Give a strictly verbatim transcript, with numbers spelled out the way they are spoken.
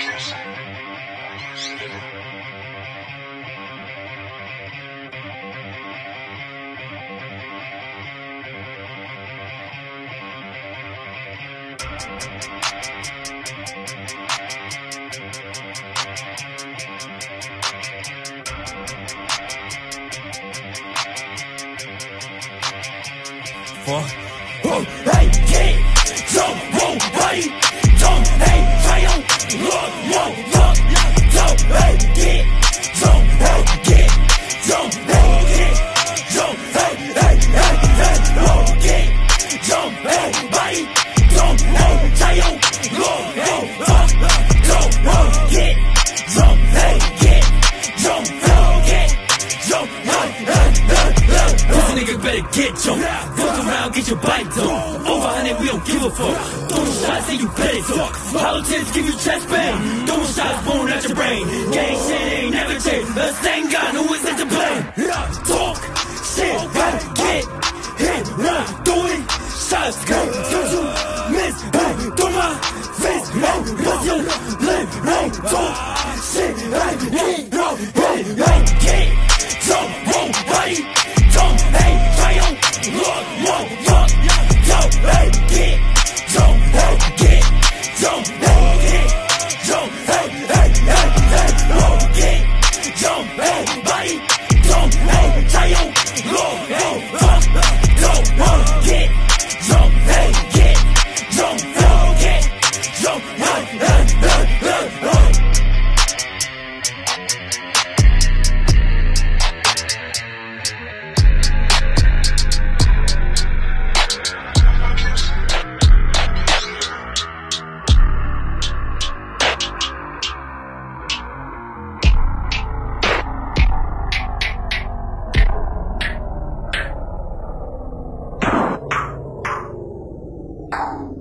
Fuck. Oh, hey, get some more body. Don't hey, try on. Look, look, look. Don't hey, get some hey, get some hey, get some hey, hey, hey, hey. Oh, get some hey, body. Don't hey, try on. Look, hey, fuck. Don't oh, get some hey, get some hey, get some hey, hey, hey, hey. Pussy nigga better get some. Get your bite though. Over hundred, we don't give a fuck. Throwing shots, say you better talk. Hollow tips give you chest pain. Throwing shots, blown out your brain. Gang shit ain't never changed. The same guy who is at the blame. Talk shit, gotta get hit. Throw it, shots, go. Don't you miss? Hey, throw my fist. Hey, what's your lip? Hey, talk shit. Hey, hey, hey, hey, get some more body. Don't hey, try on. Look, look, look, yo, hey, get, yo, hey, get, yo, hey, get, yo, hey, hey, hey, hey, look, get, yo, hey, body, yo, hey, try on, look, hey, fuck, yo, oh, get, yo, hey, get, yo, hey, get, yo, hey, hey, hey, hey, hey. You